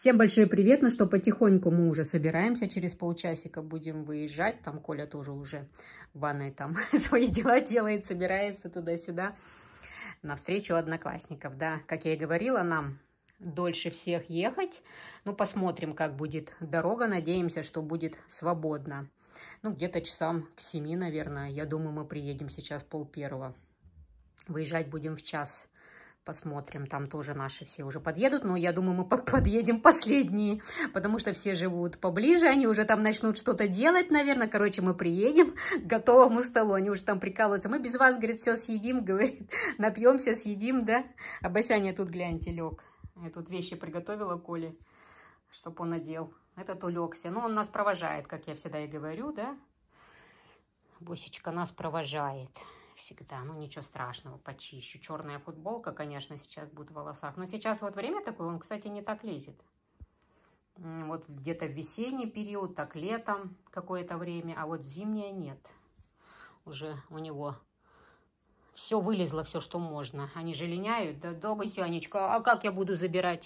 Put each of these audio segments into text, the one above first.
Всем большой привет, ну что, потихоньку мы уже собираемся, через полчасика будем выезжать, там Коля тоже уже в ванной там свои дела делает, собирается туда-сюда, навстречу одноклассников, да, как я и говорила, нам дольше всех ехать, ну посмотрим, как будет дорога, надеемся, что будет свободно, ну где-то часам к 7, наверное, я думаю, мы приедем сейчас 12:30, выезжать будем в час. Посмотрим, там тоже наши все уже подъедут, но я думаю, мы подъедем последние, потому что все живут поближе, они уже там начнут что-то делать, наверное. Короче, мы приедем к готовому столу, они уже там прикалываются. Мы без вас, говорит, все съедим, говорит, напьемся, съедим, да? А Басяня тут, гляньте, лег. Я тут вещи приготовила Коле, чтобы он одел. Этот улегся. Ну, он нас провожает, как я всегда и говорю, да? Босечка нас провожает. Всегда, ну ничего страшного, почищу. Черная футболка, конечно, сейчас будет в волосах. Но сейчас вот время такое, он, кстати, не так лезет. Вот где-то в весенний период, так летом какое-то время, а вот в зимнее нет. Уже у него все вылезло, все, что можно. Они же линяют. Да, Басянечка, а как я буду забирать?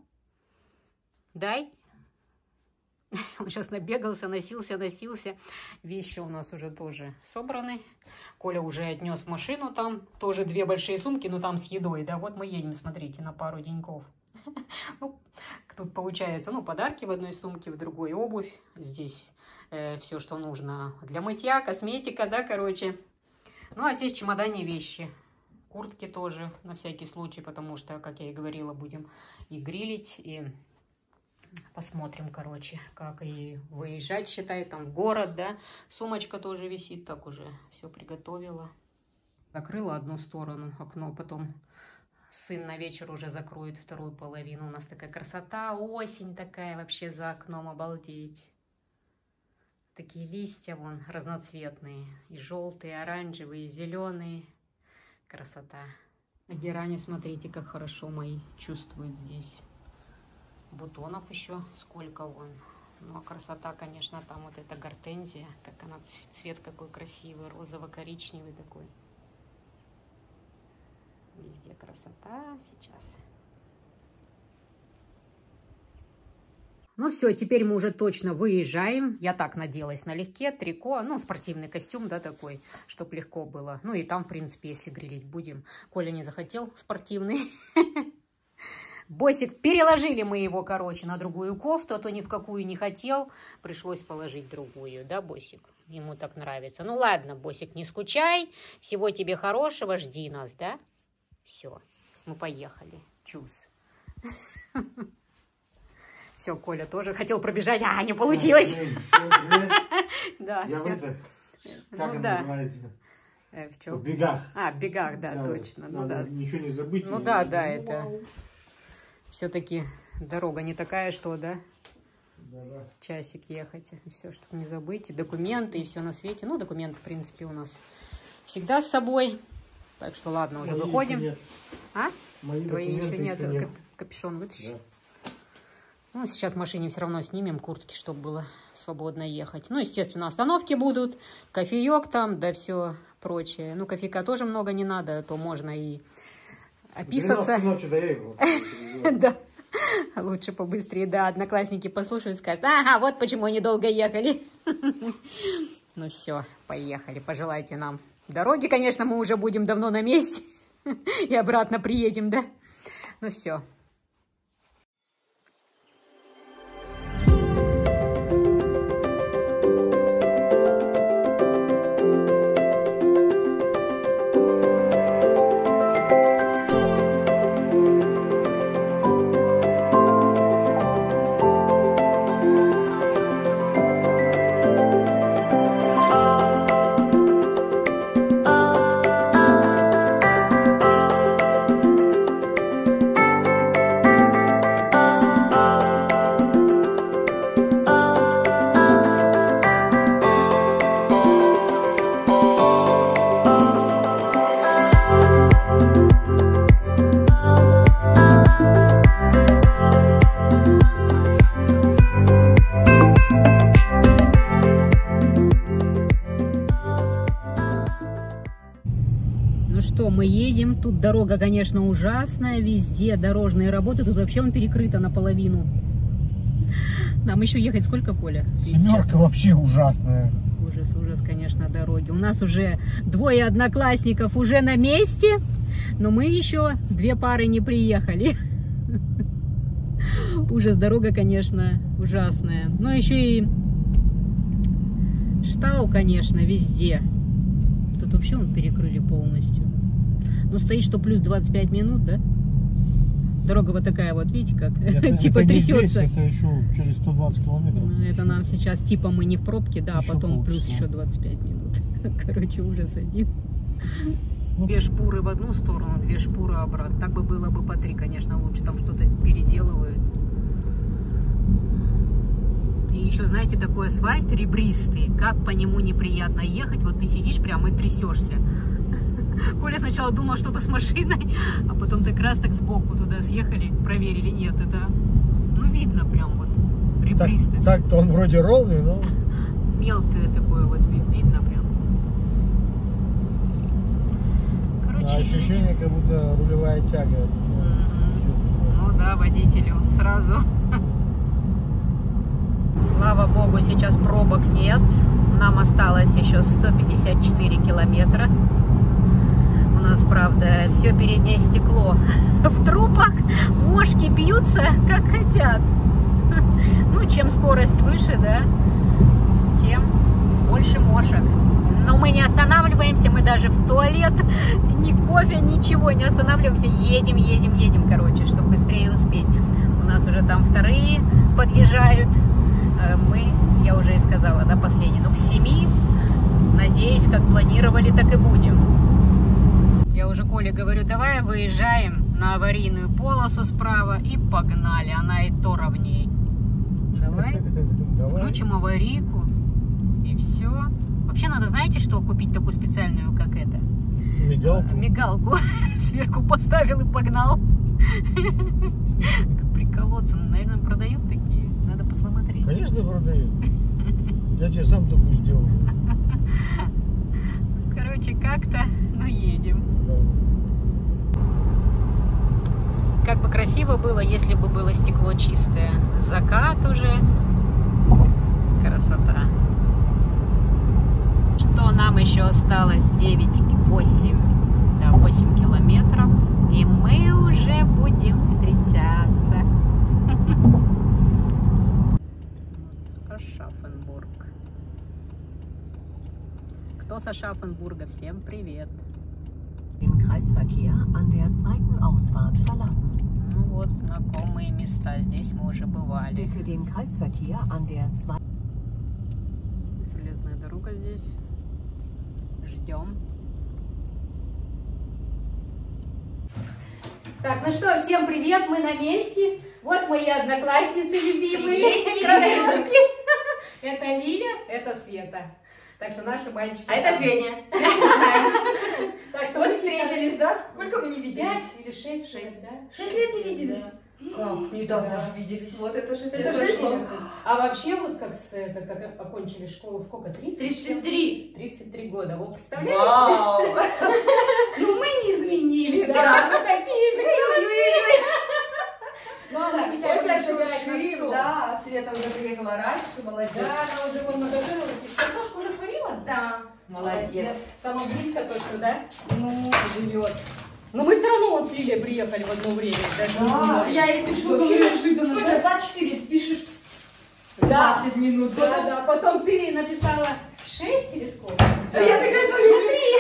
Дай. Он сейчас набегался, носился. Вещи у нас уже тоже собраны. Коля уже отнес в машину, там тоже 2 большие сумки, но там с едой, да. Вот мы едем, смотрите, на пару деньков. Ну, тут получается, ну, подарки в одной сумке, в другой обувь. Здесь все, что нужно для мытья, косметика, да, короче. Ну, а здесь в чемодане вещи. Куртки тоже, на всякий случай, потому что, как я и говорила, будем и грилить, и... Посмотрим, короче, как и выезжать, считай, там в город, да. Сумочка тоже висит, так уже все приготовила. Закрыла одну сторону окно, потом сын на вечер уже закроет вторую половину. У нас такая красота, осень такая вообще за окном, обалдеть. Такие листья вон разноцветные, и желтые, и оранжевые, и зеленые. Красота. На герани, смотрите, как хорошо мои чувствуют здесь. Бутонов еще сколько вон. Ну, а красота, конечно, там вот эта гортензия. Как она, цвет какой красивый, розово-коричневый такой. Везде красота сейчас. Ну все, теперь мы уже точно выезжаем. Я так наделась налегке, трико, ну, спортивный костюм, да, такой, чтобы легко было. Ну, и там, в принципе, если грилить будем. Коля не захотел спортивный. Босик, переложили мы его, короче, на другую кофту, а то ни в какую не хотел. Пришлось положить другую, да, Босик? Ему так нравится. Ну ладно, Босик, не скучай. Всего тебе хорошего, жди нас, да? Все, мы поехали. Чус. Все, Коля тоже хотел пробежать, а не получилось. Да, все. Как это называется? В бегах. А, в бегах, да, точно. Ну да. Ничего не забыть. Ну да, это... Все-таки дорога не такая, что, да? Да. Часик ехать. Все, чтобы не забыть. И документы, и все на свете. Ну, документы, в принципе, у нас всегда с собой. Так что, ладно, уже выходим. Еще А? Мои Твои еще нет. нет. Капюшон вытащи. Да. Ну, сейчас в машине все равно снимем куртки, чтобы было свободно ехать. Ну, естественно, остановки будут. Кофеек там, да все прочее. Ну, кофейка тоже много не надо, а то можно и... описаться. Да, лучше побыстрее, да, одноклассники послушают, скажут, ага, вот почему они долго ехали. Ну все, поехали, пожелайте нам дороги, конечно, мы уже будем давно на месте и обратно приедем, да, ну все. что, мы едем. Тут дорога, конечно, ужасная, везде дорожные работы. Тут вообще он перекрыта наполовину. Нам еще ехать сколько, Коля? 7 вообще ужасная. Ужас, конечно, дороги. У нас уже 2 одноклассников уже на месте, но мы еще 2 пары не приехали. Ужас, дорога, конечно, ужасная. Но еще и штау, конечно, везде. Тут вообще он перекрыли полностью. Но стоит, что плюс 25 минут, да? Дорога вот такая вот, видите, как типа это трясется. Не здесь, это еще через 120 километров. Ну, это нам сейчас типа мы не в пробке, да, еще а потом полчаса. плюс еще 25 минут. Короче, ужас один. Ну, 2 шпуры в одну сторону, 2 шпуры обратно. Так бы было бы по 3, конечно, лучше. Там что-то переделывают. И еще, знаете, такой асфальт ребристый. Как по нему неприятно ехать. Вот ты сидишь прямо и трясешься. Коля сначала думал, что-то с машиной, а потом так раз так сбоку туда съехали, проверили, нет, это, ну, видно прям вот, ребристый. Так-то он вроде ровный, но... Мелкое такое вот, видно прям. Короче, ощущение, как будто рулевая тяга. Ну да, водителю сразу. Слава богу, сейчас пробок нет. Нам осталось еще 154 километра. У нас, правда, все переднее стекло в трупах. Мошки бьются, как хотят. Ну, чем скорость выше, да, тем больше мошек. Но мы не останавливаемся, мы даже в туалет, ни кофе, ничего, не останавливаемся. Едем, короче, чтобы быстрее успеть. У нас уже там 2-е подъезжают. Мы, я уже и сказала, да, последний, ну, к 7. Надеюсь, как планировали, так и будем. Я уже Коле говорю, давай выезжаем на аварийную полосу справа и погнали. Она и то ровней. Давай. Включим аварийку и все. Вообще надо, знаете что, купить такую специальную, как это? Мигалку. Мигалку. Сверху поставил и погнал. Приколоться. Наверное, продают такие. Надо посмотреть. Конечно, продают. Я тебе сам такую сделал. Короче, как-то, ну, едем. Да. Как бы красиво было, если бы было стекло чистое. Закат уже. Красота. Что нам еще осталось? 8 километров. И мы уже будем встречаться. Ашафенбург. Кто с Ашафенбурга? Всем привет. Den Kreisverkehr an der zweiten Ausfahrt verlassen. Ну вот, знакомые места. Здесь мы уже бывали. Bitte den Kreisverkehr an der zweiten. Железная дорога здесь. Ждем. Так, ну что, всем привет, мы на месте. Вот мои одноклассницы любимые, красотки. Это Лиля, это Света. Так что наши мальчики... А это Женя. Так что Вот мы сейчас... встретились, да? Сколько мы не виделись? 5 или 6, да? 6 лет не виделись? Как? Недавно же виделись. Вот это 6 лет Это прошло. 6 лет. А вообще вот как окончили школу, сколько? 30? 33. 33 года. Вы представляете? Вау! Ну мы не изменились. Да, мы такие же красивые. Ну, а мы сейчас будем Очень собирать на шумим, стол. да. Света уже приехала раньше, молодец. Да, она уже вон наготовила. Картошку уже сварила? Да, молодец. Самое близко точно, да? Ну, живет. Но мы все равно вот с Лилией приехали в одно время. Даже не Да, думали. я ей пишу, Вообще говорю, неожиданно, сколько, да? 24, ты пишешь Да. 20 минут, Да, да? да. Потом ты написала 6 или сколько? А я такая смотрю,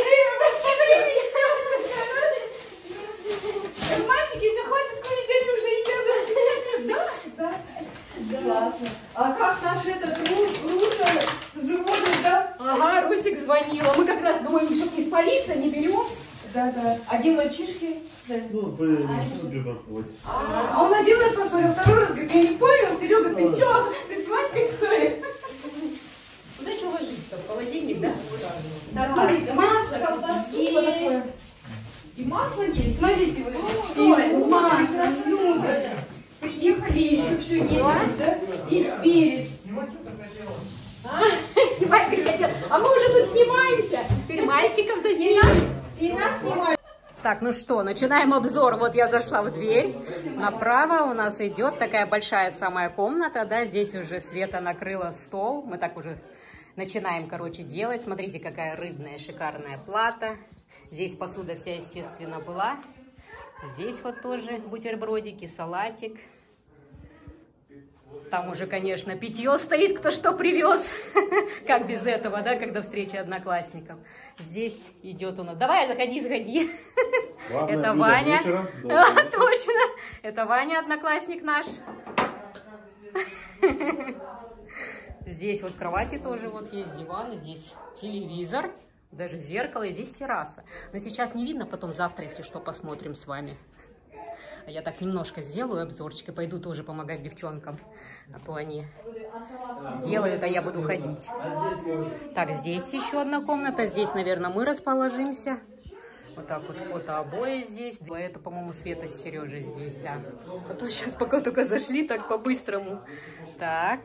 Мальчики, все, хватит курить, они уже едут. Да, да. классно. А как наш этот Руса звонит, да? Ага, Русик звонила. Мы как раз думаем, чтобы не спалиться, не берем. Да. Один мальчишки. Да. Ну, проходит. А он один раз посмотрел, второй раз говорит, я не понял, Серега, ты чё? Ты с Ванькой, что ли? Куда что ложиться? В холодильник, да? Да, смотрите, масло, колбасу есть. И масло есть, смотрите, вот соль, и масло, ну, да. Приехали, еще все есть, да? И перец. Снимай, говорит, а мы уже тут снимаемся. Теперь мальчиков заснимаем. И нас снимают. Так, ну что, начинаем обзор. Вот я зашла в дверь. Направо у нас идет такая большая самая комната, да, здесь уже Света накрыла стол. Мы так уже начинаем, короче, делать. Смотрите, какая рыбная шикарная плата. Здесь посуда вся, естественно, была. Здесь вот тоже бутербродики, салатик. Там уже, конечно, питье стоит, кто что привез. Как без этого, да, когда встреча одноклассников. Здесь идет у нас... Давай, заходи. Это Ваня. Точно. Это Ваня, одноклассник наш. Здесь вот кровати тоже вот есть, диван, здесь телевизор, даже зеркало, и здесь терраса. Но сейчас не видно, потом завтра, если что, посмотрим с вами. Я так немножко сделаю обзорчик и пойду тоже помогать девчонкам. А то они делают, а я буду ходить. Так, здесь еще одна комната. Здесь, наверное, мы расположимся. Вот так вот фотообои здесь. Это, по-моему, Света с Сережей здесь, да. А то сейчас пока только зашли, так по-быстрому. Так.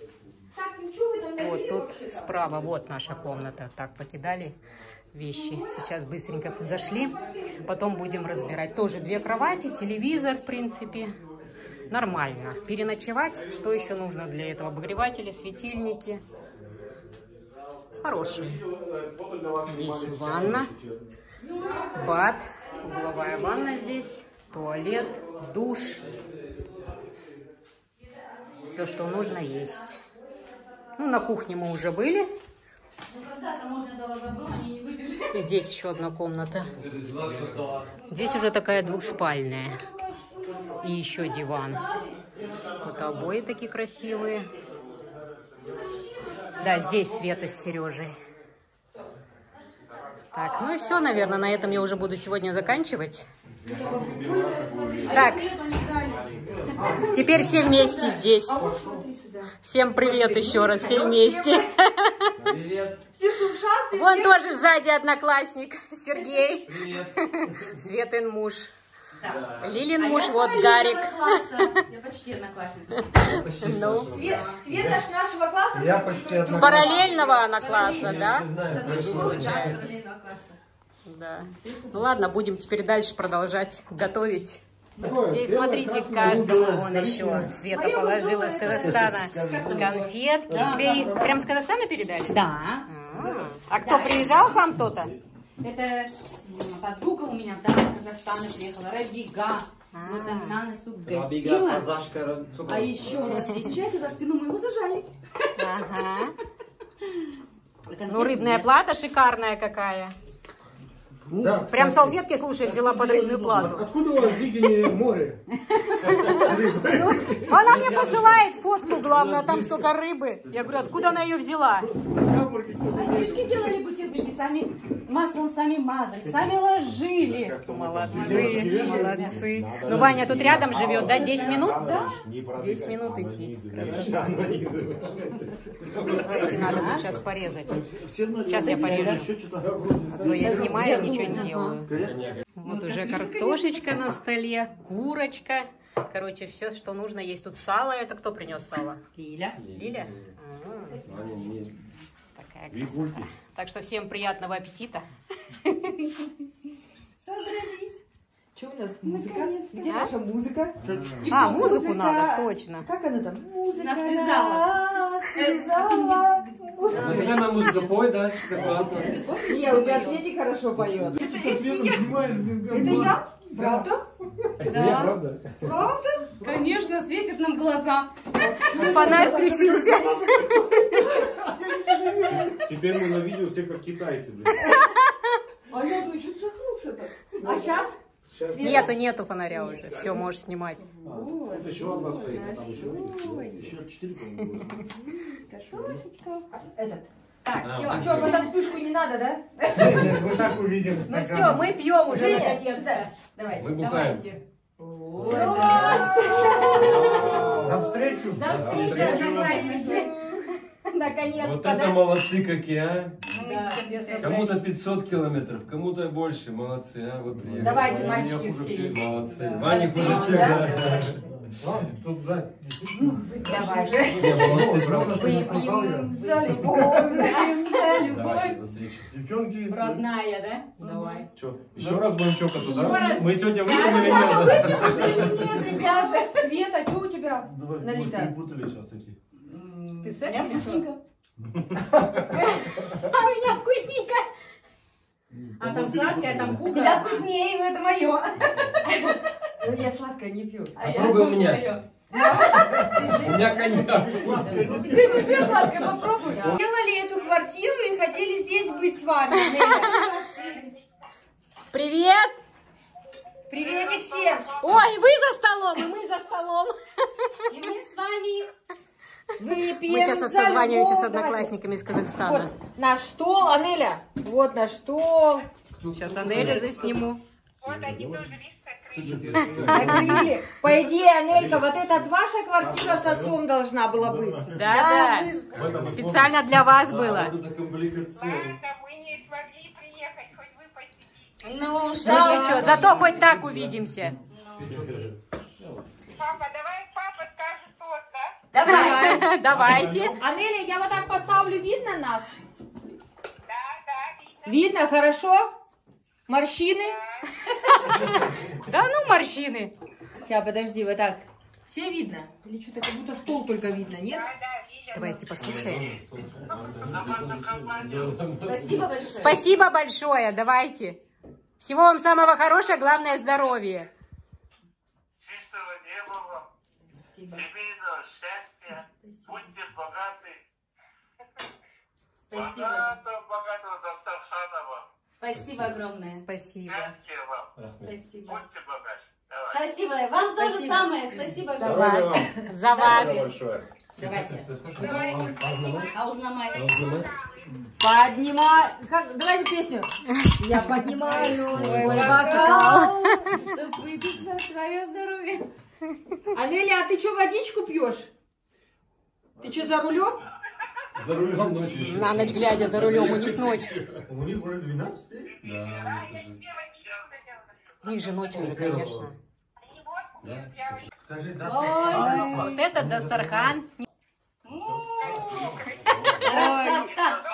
Вот тут справа, вот наша комната. Так, покидали вещи. Сейчас быстренько зашли. Потом будем разбирать. Тоже 2 кровати, телевизор, в принципе. Нормально. Переночевать. Что еще нужно для этого? Обогреватели, светильники. Хорошие. Здесь ванна. Бад. Угловая ванна здесь. Туалет. Душ. Все, что нужно, есть. Ну, на кухне мы уже были. И здесь еще одна комната. Здесь уже такая двухспальная. И еще диван. Вот обои такие красивые. Да, здесь Света с Сережей. Так, ну и все, наверное, на этом я уже буду сегодня заканчивать. Так, теперь все вместе здесь. Всем привет еще раз, все вместе. Привет. Вон тоже сзади одноклассник Сергей. Привет. Светин муж. Да. Лилин муж, вот Гарик. Я почти одноклассница. Ну, Света ж нашего класса. Я почти с параллельного она класса, да? Получается. Да. Ну ладно, будем теперь дальше продолжать готовить. Здесь, смотрите, каждому вон еще Света положила из Казахстана конфетки. Тебе их прям с Казахстана передали? Да. А кто приезжал к вам кто-то? Это подруга у меня, да, из Казахстана приехала, Рабига. Вот она нас тут Рабига, гостила. казашка. А еще у нас, встречайте, за спину мы его зажали. Ага. Ну, рыбная плата шикарная какая. Да, Прям кстати, салфетки, слушай, взяла под рыбную плату. Откуда у вас видение море? Она мне посылает фотку, главное, там столько рыбы. Я говорю, откуда она ее взяла? Мальчишки делали бутербродики, сами маслом сами мазали, сами ложили. Молодцы, молодцы. Ну, Ваня тут рядом живет, да? 10 минут? Да. 10 минут идти. Красота. Эти надо будет сейчас порезать. Сейчас я порежу. А то я снимаю, ничего не делаю. Вот уже картошечка на столе, курочка. Короче, все, что нужно. Есть тут сало. Это кто принес сало? Лиля. Лиля? Такая красота. Так что всем приятного аппетита. Собрались. Что у нас музыка? Где наша музыка? А, музыку надо, точно. Как она там? Музыка Нас связала. связала. Вот она музыка, пой дальше, это классно. Не, у тебя Светик хорошо поет. Это я? Правда? Это я, правда? Правда? Конечно, светит нам глаза. Фонарь включился. Теперь мы на видео все как китайцы, блин. А я думаю, что закрылся-то? А сейчас? Нету фонаря уже. Все, можешь снимать. Вот еще одна стоит, а там еще 4, по-моему. Этот. Так, все. А что, под вспышку не надо, да? Мы так увидим Ну стакан. все, мы пьем уже Женя, наконец-то. сюда. Давай. Мы бухаем. За встречу. За встречу, одноклассники. Наконец-то, Вот это да? молодцы какие, а? Да. Кому-то 500 километров, кому-то больше. Молодцы, а? Вот приехали. Давайте, мальчики, все. Молодцы. Да. Ваня хуже всех, Да? да? Ладно, тут, да, действительно. Давай же. Не, молодцы, правда. Выпьем за любовь, выпьем за Давай, любовь. за встречу. Девчонки. Родная, да? Давай. Че, еще раз будем чокаться, да? раз. Мы сегодня выпьем или нет? Нет, ребята. Света, что у тебя Давай, может, налито? перепутали сейчас эти. Ты с Я этим или вкусненько. А у меня вкусненько. А там сладкое, там У кука. тебя вкуснее, но это мое. Ну, я сладкое не пью. Попробуй у меня. У меня коньяк. Ты же не пьешь сладкое, попробуй. Делали эту квартиру и хотели здесь быть с вами. Привет! Приветик всем. Ой, вы за столом, и мы за столом. И мы с вами выпьем. Мы сейчас за созваниваемся с любовь. одноклассниками из Вот Казахстана. наш стол, Анеля. Вот наш стол. Сейчас Анеля засниму. Накрыли. По идее, Анелька, вот эта ваша квартира с отцом должна была быть. Да, специально для вас было. Ну, Ну жалко. ничего, зато хоть так увидимся. Папа, давай папа скажет тост, да? Давай. Давайте. Анеля, я вот так поставлю, видно нас? Да, видно. Видно, хорошо? Морщины? Да ну морщины. Сейчас, подожди, вот так. Все видно? Или что-то как будто стол только видно, нет? Давайте послушаем. Спасибо большое. Спасибо большое, давайте. Всего вам самого хорошего, главное здоровье. Чистого неба вам, семейного счастья, будьте богаты. Спасибо. Богатого Дастарханова. Спасибо огромное. Спасибо. Счастья вам. Спасибо. Будьте богаты. Давай. Спасибо. Вам тоже Спасибо. самое. Спасибо За огромное. вас. За вас. Большое. Давайте. Аузнамай. Поднимай. Как? Давайте песню. Я поднимаю свой бокал. Чтобы выпить за свое здоровье. Анеля, а ты что, водичку пьешь? Ты что, за рулем? За рулем ночью еще. На ночь глядя за рулем, у них ночь. У них уже 12? Да. У них же ночь уже, конечно. Скажи, да. Ой, вот это Дастархан. Красота.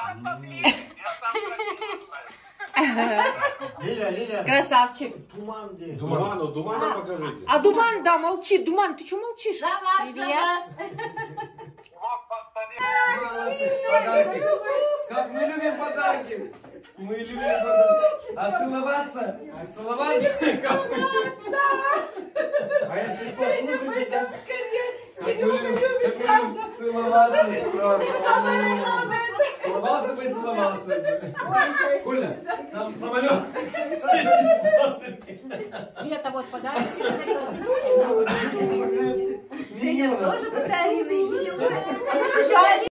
Лиля, Красавчик. туман где? Думана покажите. А Думан, да, молчит. Думан, ты что молчишь? За вас, за вас. Подарки. Как мы любим подарки. Мы любим подарки. А целоваться? А целоваться? Как мы любим. А если послушать, это... Как мы любим целоваться. Целовался бы и целовался. Коля, там самолет. Света, вот подарочки. Женя тоже подарили.